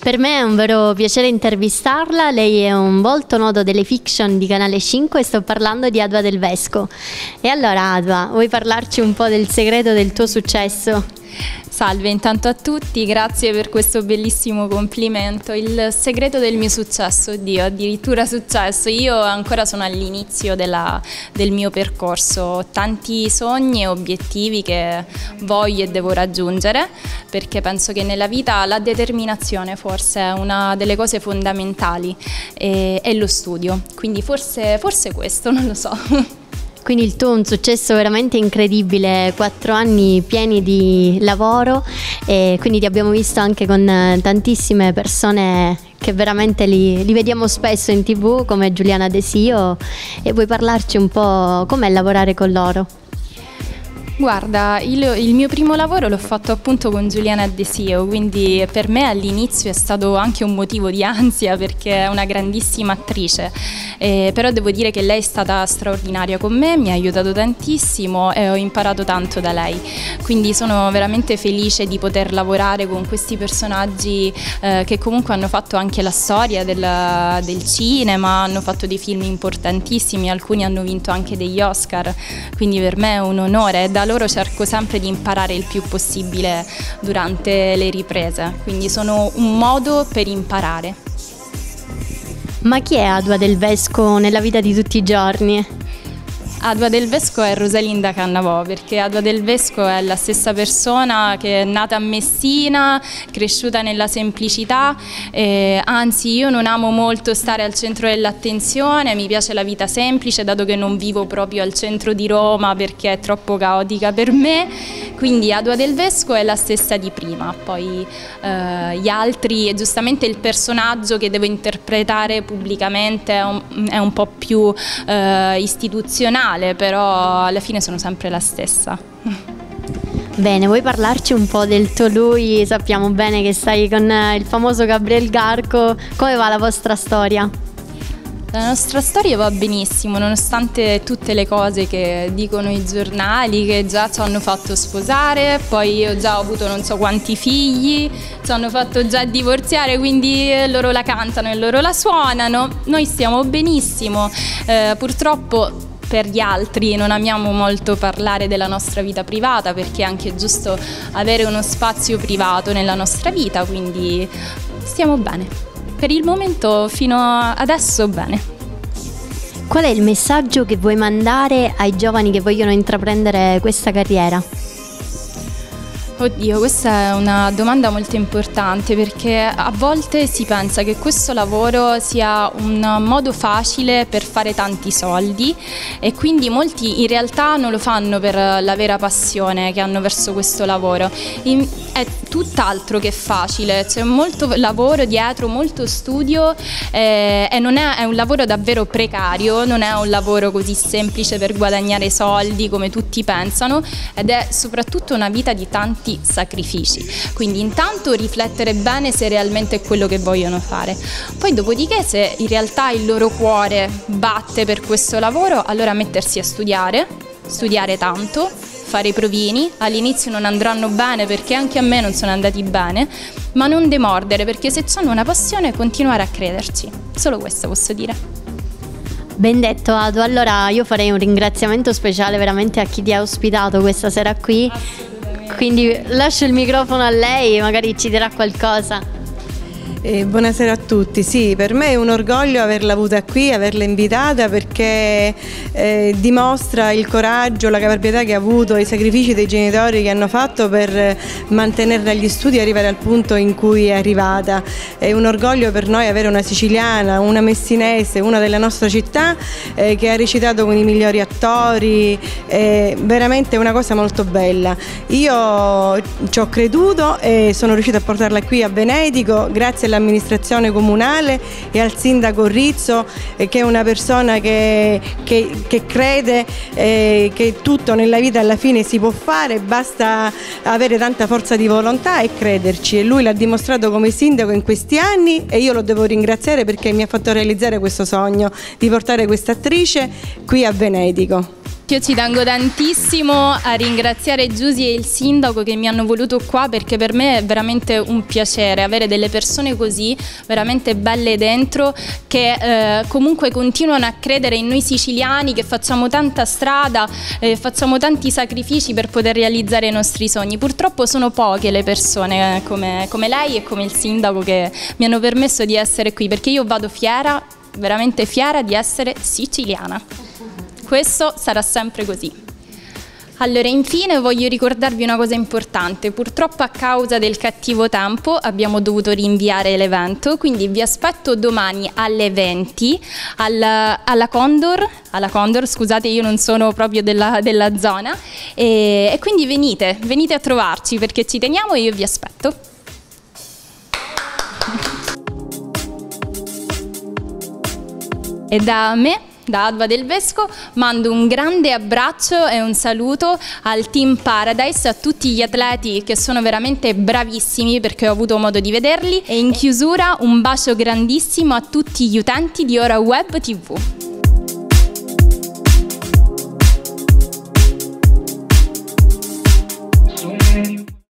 Per me è un vero piacere intervistarla, lei è un volto noto delle fiction di Canale 5 e sto parlando di Adua Del Vesco. E allora Adua, vuoi parlarci un po' del segreto del tuo successo? Salve intanto a tutti, grazie per questo bellissimo complimento. Il segreto del mio successo, oddio, addirittura successo. Io ancora sono all'inizio del mio percorso, ho tanti sogni e obiettivi che voglio e devo raggiungere, perché penso che nella vita la determinazione forse è una delle cose fondamentali e lo studio, quindi forse questo, non lo so. Quindi il tuo è un successo veramente incredibile, 4 anni pieni di lavoro e quindi ti abbiamo visto anche con tantissime persone che veramente li vediamo spesso in TV come Giuliana Desio, e vuoi parlarci un po' com'è lavorare con loro? Guarda, il mio primo lavoro l'ho fatto appunto con Giuliana Desio, quindi per me all'inizio è stato anche un motivo di ansia perché è una grandissima attrice, però devo dire che lei è stata straordinaria con me, mi ha aiutato tantissimo e ho imparato tanto da lei, quindi sono veramente felice di poter lavorare con questi personaggi che comunque hanno fatto anche la storia del cinema, hanno fatto dei film importantissimi, alcuni hanno vinto anche degli Oscar, quindi per me è un onore. Da loro cerco sempre di imparare il più possibile durante le riprese, quindi sono un modo per imparare. Ma chi è Adua Del Vesco nella vita di tutti i giorni? Adua Del Vesco è Rosalinda Cannavò, perché Adua Del Vesco è la stessa persona che è nata a Messina, cresciuta nella semplicità, anzi io non amo molto stare al centro dell'attenzione, mi piace la vita semplice dato che non vivo proprio al centro di Roma perché è troppo caotica per me, quindi Adua Del Vesco è la stessa di prima, poi gli altri, giustamente il personaggio che devo interpretare pubblicamente è un po' più istituzionale, però alla fine sono sempre la stessa. Bene, vuoi parlarci un po' del tuo lui? Sappiamo bene che stai con il famoso Gabriel Garco, come va la vostra storia? La nostra storia va benissimo, nonostante tutte le cose che dicono i giornali, che già ci hanno fatto sposare, poi io già ho avuto non so quanti figli, ci hanno fatto già divorziare, quindi loro la cantano e loro la suonano, noi stiamo benissimo, purtroppo per gli altri non amiamo molto parlare della nostra vita privata perché è anche giusto avere uno spazio privato nella nostra vita, quindi stiamo bene. Per il momento fino adesso bene. Qual è il messaggio che vuoi mandare ai giovani che vogliono intraprendere questa carriera? Oddio, questa è una domanda molto importante perché a volte si pensa che questo lavoro sia un modo facile per fare tanti soldi e quindi molti in realtà non lo fanno per la vera passione che hanno verso questo lavoro. È tutt'altro che facile, c'è molto lavoro dietro, molto studio e è un lavoro davvero precario, non è un lavoro così semplice per guadagnare soldi come tutti pensano ed è soprattutto una vita di tanti sacrifici, quindi intanto riflettere bene se realmente è quello che vogliono fare, poi dopodiché se in realtà il loro cuore batte per questo lavoro allora mettersi a studiare tanto, fare i provini, all'inizio non andranno bene perché anche a me non sono andati bene, ma non demordere perché se hanno una passione continuare a crederci, solo questo posso dire. Ben detto Adu, allora io farei un ringraziamento speciale veramente a chi ti ha ospitato questa sera qui. Quindi lascio il microfono a lei, magari ci dirà qualcosa. Buonasera a tutti, sì, per me è un orgoglio averla avuta qui, averla invitata perché dimostra il coraggio, la caparbietà che ha avuto, i sacrifici dei genitori che hanno fatto per mantenerla agli studi e arrivare al punto in cui è arrivata. È un orgoglio per noi avere una siciliana, una messinese, una della nostra città che ha recitato con i migliori attori, veramente una cosa molto bella. Io ci ho creduto e sono riuscita a portarla qui a Venedico grazie all'amministrazione comunale e al sindaco Rizzo che è una persona che crede che tutto nella vita alla fine si può fare, basta avere tanta forza di volontà e crederci, e lui l'ha dimostrato come sindaco in questi anni e io lo devo ringraziare perché mi ha fatto realizzare questo sogno di portare questa attrice qui a Venedico. Io ci tengo tantissimo a ringraziare Giusy e il sindaco che mi hanno voluto qua, perché per me è veramente un piacere avere delle persone così veramente belle dentro, che comunque continuano a credere in noi siciliani, che facciamo tanta strada, facciamo tanti sacrifici per poter realizzare i nostri sogni. Purtroppo sono poche le persone come lei e come il sindaco che mi hanno permesso di essere qui, perché io vado fiera, veramente fiera di essere siciliana. Questo sarà sempre così. Allora, infine voglio ricordarvi una cosa importante. Purtroppo a causa del cattivo tempo abbiamo dovuto rinviare l'evento, quindi vi aspetto domani alle 20 alla Condor, scusate, io non sono proprio della zona, e quindi venite a trovarci perché ci teniamo e io vi aspetto. E da me, da Adva Del Vesco, mando un grande abbraccio e un saluto al Team Paradise, a tutti gli atleti che sono veramente bravissimi, perché ho avuto modo di vederli, e in chiusura un bacio grandissimo a tutti gli utenti di Ora Web TV.